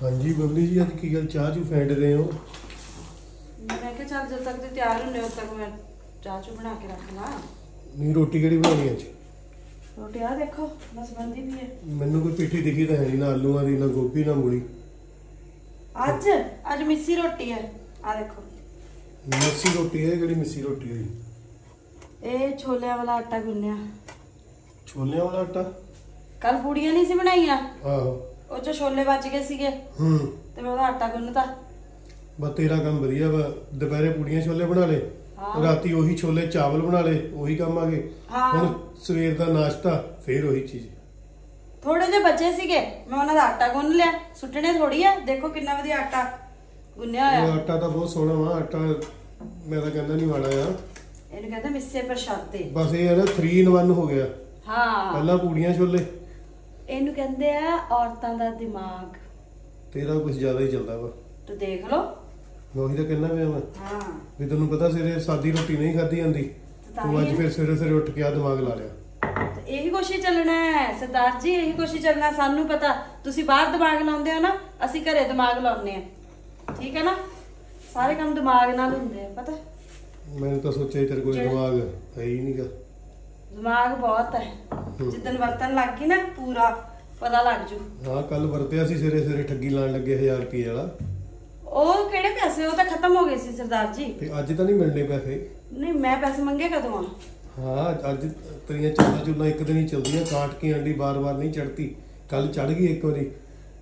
हाँ जी बबली जी, अज की गल चाह चू फेंट रहे हो? मैं क्या चल जब तक तुम तैयार होने उद तक मैं चाह चू बना के रख ला। नहीं रोटी केड़ी बनानी अज? रोटी आ देखो बस बनती भी है। मैनू कोई पिठी दिखी तो है नहीं, ना आलूआं दी, ना गोभी, ना मूली। आज आज मिस्सी रोटी है। आ देखो मिस्सी रोटी है? केड़ी मिस्सी रोटी हुई? ए छोले वाला आटा गुन्निया। छोलियां वाला आटा? कल पूड़ियां नहीं सी बनाईया, आहो ਉਹ ਚ ਛੋਲੇ ਬਚ ਗਏ ਸੀਗੇ ਤੇ ਮੈਂ ਉਹਦਾ ਆਟਾ ਗੁੰਨਤਾ। बस तेरा काम बढ़िया वा, दोपहरे पूड़ियां छोले बना ले, राती वही छोले चावल बना ले, वही काम आ गए। ਹੁਣ ਸਵੇਰ ਦਾ ਨਾਸ਼ਤਾ ਫੇਰ ਉਹੀ ਚੀਜ਼। ਥੋੜੇ ਜਿਹੇ ਬਚੇ ਸੀਗੇ, ਮੈਂ ਉਹਨਾਂ ਦਾ ਆਟਾ ਗੁੰਨ ਲਿਆ। ਸੁੱਟਣੇ ਥੋੜੀ ਆ, ਦੇਖੋ ਕਿੰਨਾ ਵਧੀਆ ਆਟਾ ਗੁੰਨਿਆ ਹੋਇਆ। ਉਹ ਆਟਾ ਤਾਂ ਬਹੁਤ ਸੋਹਣਾ ਵਾ, ਆਟਾ ਮੈਂ ਤਾਂ ਕਹਿੰਦਾ ਨਹੀਂ ਮਾੜਾ ਆ। ਇਹਨੂੰ ਕਹਿੰਦੇ ਮਿੱਸੇ ਪ੍ਰਸ਼ਾਦੇ। ਬਸ ਇਹ ਹੈ ਨਾ 3 in 1 ਹੋ ਗਿਆ। ਹਾਂ ਪਹਿਲਾਂ ਪੂੜੀਆਂ ਛੋਲੇ, ਇਹਨੂੰ ਕਹਿੰਦੇ ਆ ਔਰਤਾਂ ਦਾ ਦਿਮਾਗ। ਤੇਰਾ ਕੁਝ ਜ਼ਿਆਦਾ ਹੀ ਚੱਲਦਾ ਵਾ। ਤੂੰ ਦੇਖ ਲਓ। ਮੈਂ ਉਹੀ ਤਾਂ ਕਹਿੰਦਾ ਪਿਆ ਮੈਂ ਹਾਂ ਵੀ ਤੈਨੂੰ ਪਤਾ ਸਵੇਰੇ ਸਾਦੀ ਰੋਟੀ ਨਹੀਂ ਖਾਧੀ ਜਾਂਦੀ, ਤੂੰ ਅੱਜ ਫਿਰ ਸਵੇਰੇ ਸਵੇਰੇ ਉੱਠ ਕੇ ਆ ਦਿਮਾਗ ਲਾ ਲਿਆ। ਤੇ ਇਹੀ ਕੋਸ਼ਿਸ਼ ਚੱਲਣਾ ਹੈ ਸਰਦਾਰ ਜੀ, ਇਹੀ ਕੋਸ਼ਿਸ਼ ਚੱਲਣਾ। ਸਾਨੂੰ ਪਤਾ ਤੁਸੀਂ ਬਾਹਰ ਦਿਮਾਗ ਲਾਉਂਦੇ ਹੋ ਨਾ, ਅਸੀਂ ਘਰੇ ਦਿਮਾਗ ਲਾਉਂਦੇ ਆ। ਠੀਕ ਹੈ ਨਾ, ਸਾਰੇ ਕੰਮ ਦਿਮਾਗ ਨਾਲ ਹੁੰਦੇ ਆ ਪਤਾ। मैंने तो सोचा ही तेरे को दिमाग है ही नहीं का। ਦਿਮਾਗ ਬਹੁਤ ਹੈ, ਜਿੱਦਣ ਵਰਤਨ ਲੱਗ ਗਈ ਨਾ ਪੂਰਾ ਪਤਾ ਲੱਗ ਜੂ। हाँ कल वरतिया सी सवेरे सवेरे ठगी लान लगे 1000 रुपये वाला। ਉਹ ਕਿਹੜੇ ਪੈਸੇ, ਉਹ ਤਾਂ ਖਤਮ ਹੋ ਗਏ ਸੀ ਸਰਦਾਰ ਜੀ। ते अज तो नहीं मिलने पैसे? ਨਹੀਂ ਮੈਂ ਪੈਸੇ ਮੰਗੇ ਕਦੋਂ ਆ? हाँ अज तेरिया चलना चुलना एक दिन ही चलदियां, काट की अंडी बार बार नहीं चढ़ती। कल चढ़ गई एक बारी।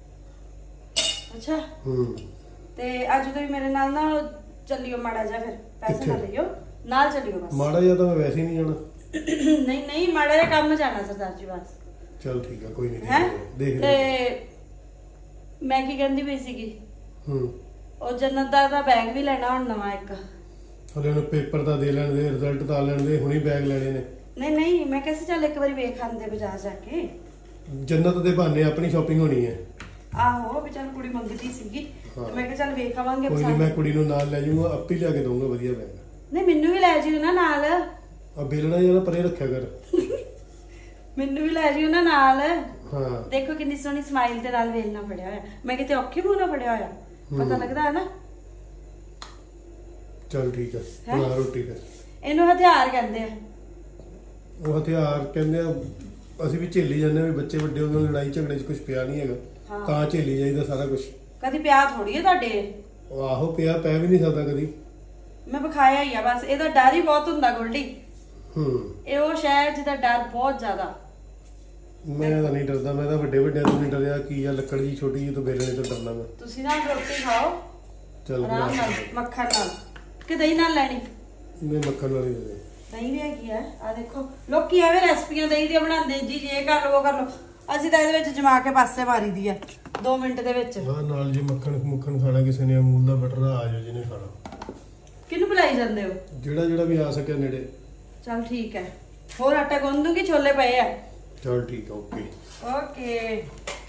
ਅੱਛਾ ਤੇ ਅੱਜ ਤੁਸੀਂ ਮੇਰੇ ਨਾਲ ਨਾ ਚੱਲਿਓ ਮਾੜਾ ਜਿਹਾ, ਫਿਰ ਪੈਸੇ ਨਾ ਲਈਓ, ਨਾਲ ਚੱਲਿਓ ਬਸ। माड़ा जा तो मैं वैसे ही नहीं जाना। ਨਹੀਂ ਨਹੀਂ ਮਾੜਾ ਜਿਹਾ ਕੰਮ ਜਾਣਾ ਸਰਦਾਰ ਜੀ ਬਸ। चल ठीक है, कोई नहीं ਹੈ देख ਤੇ ਮੈਂ ਕੀ ਕਹਿੰਦੀ ਪਈ ਸੀਗੀ, ਉਹ ਜੰਨਤ ਦਾ ਬੈਗ ਵੀ ਲੈਣਾ ਹੁਣ ਨਵਾਂ ਇੱਕ। ਹਲੇ ਉਹਨੂੰ ਪੇਪਰ ਤਾਂ ਦੇ ਲੈਣ ਦੇ, ਰਿਜ਼ਲਟ ਤਾਂ ਆ ਲੈਣ ਦੇ, ਹੁਣੀ ਬੈਗ ਲੈਣੇ ਨੇ। ਨਹੀਂ ਨਹੀਂ ਮੈਂ ਕਿਹਾ ਸੀ ਚੱਲ ਇੱਕ ਵਾਰੀ ਵੇਖ ਆਂਦੇ ਬਾਜ਼ਾਰ ਜਾ ਕੇ। ਜੰਨਤ ਦੇ ਬਹਾਨੇ ਆਪਣੀ ਸ਼ਾਪਿੰਗ ਹੋਣੀ ਹੈ। ਆਹੋ ਵੀ ਚੱਲ ਕੁੜੀ ਮੰਗਦੀ ਸੀਗੀ ਤੇ ਮੈਂ ਕਿਹਾ ਚੱਲ ਵੇਖ ਆਵਾਂਗੇ। ਕੋਈ ਨਹੀਂ, ਮੈਂ ਕੁੜੀ ਨੂੰ ਨਾਲ ਲੈ ਜਾਊਂਗਾ, ਆਪੇ ਲਿਆ ਕੇ ਦਊਂਗਾ ਵਧੀਆ ਬੈਗ। ਨਹੀਂ ਮੈਨੂੰ ਵੀ ਲੈ ਜਿਓ ਨਾ ਨਾਲ। ਆ ਬੇਲਣਾ ਜਰਾ ਪਰੇ ਰੱਖਿਆ ਕਰ। ਮੈਨੂੰ ਵੀ ਲੈ ਜਿਓ ਨਾ ਨਾਲ। ਹਾਂ ਦੇਖੋ ਕਿੰਨੀ ਸੋਹਣੀ ਸਮਾਈਲ ਦੇ ਨਾਲ ਵੇਲਣਾ ਫੜਿਆ ਹੋਇਆ, ਮੈਂ ਕਿਤੇ ਔਖੇ ਮੂੰਹ ਨਾਲ ਫੜਿਆ ਹੋਇਆ, ਪਤਾ ਲੱਗਦਾ ਹੈ ਨਾ। ਚਲ ਠੀਕ ਹੈ, ਬਣਾ ਰੋਟੀ ਫਿਰ। ਇਹਨੂੰ ਹਥਿਆਰ ਕਹਿੰਦੇ ਆ। ਉਹ ਹਥਿਆਰ ਕਹਿੰਦੇ ਆ, ਅਸੀਂ ਵੀ ਝੇਲੀ ਜਾਂਦੇ ਵੀ ਬੱਚੇ ਵੱਡੇ ਹੋ ਗਏ, ਲੜਾਈ ਝਗੜੇ 'ਚ ਕੁਝ ਪਿਆ ਨਹੀਂ ਹੈਗਾ, ਤਾਂ ਝੇਲੀ ਜਾਈਦਾ ਸਾਰਾ ਕੁਝ। ਕਦੀ ਪਿਆ ਥੋੜੀ ਹੈ ਤੁਹਾਡੇ। ਉਹ ਆਹੋ ਪਿਆ, ਪੈ ਵੀ ਨਹੀਂ ਸਕਦਾ ਕਦੀ। ਮੈਂ ਵਿਖਾਇਆ ਹੀ ਆ ਬਸ। ਇਹਦਾ ਡਰ ਹੀ ਬਹੁਤ ਹੁੰਦਾ ਗੋਲਡੀ। ਇਹ ਉਹ ਸ਼ਹਿਰ ਜਿਹਦਾ ਡਰ ਬਹੁਤ ਜ਼ਿਆਦਾ। ਮੈਂ ਤਾਂ ਨਹੀਂ ਡਰਦਾ, ਮੈਂ ਤਾਂ ਵੱਡੇ ਵੱਡਿਆਂ ਤੋਂ ਨਹੀਂ ਡਰਿਆ। ਕੀ ਆ ਲੱਕੜ ਜੀ ਛੋਟੀ ਜੀ ਤੋਂ ਬੇਲਣੇ ਤੋਂ ਡਰਨਾ ਮੈਂ। ਤੁਸੀਂ ਨਾ ਰੋਟੀ ਖਾਓ ਚੱਲ ਆਰਾਮ ਨਾਲ, ਮੱਖਣ ਨਾਲ ਕਿ ਦਹੀਂ ਨਾਲ ਲੈਣੀ? ਨਹੀਂ ਮੱਖਣ ਵਾਲੀ ਦੇ ਦੇ। ਦਹੀਂ ਵੀ ਹੈਗੀ ਆ। ਆ ਦੇਖੋ ਲੋਕੀ ਐਵੇਂ ਰੈਸਪੀਆਂ ਦਹੀਂ ਦੀਆਂ ਬਣਾਉਂਦੇ ਜੀ, ਇਹ ਕਰ ਲਓ ਉਹ ਕਰ ਲਓ। ਅਸੀਂ ਤਾਂ ਇਹਦੇ ਵਿੱਚ ਜਮਾ ਕੇ ਪਾਸੇ ਮਾਰੀ ਦੀ ਆ 2 ਮਿੰਟ ਦੇ ਵਿੱਚ। ਹਾਂ ਨਾਲ ਜੇ ਮੱਖਣ ਖਾਣਾ ਕਿਸੇ ਨੇ, ਅਮੂਲ ਦਾ ਬਟਰ ਆ ਜਾਓ ਜਿਹਨੇ ਖਾਣਾ। ਕਿਹਨੂੰ ਬੁਲਾਈ ਜਾਂਦੇ ਹੋ? ਜਿਹੜਾ ਵੀ ਆ ਸਕਿਆ ਨੇੜੇ। ਚਲ ਠੀਕ ਹੈ, ਹੋਰ ਆਟਾ ਗੁੰਨ ਦੂੰਗੀ, ਛੋਲੇ ਪਏ ਆ। ਚਲ ਠੀਕ ਹੈ, ਓਕੇ ਓਕੇ।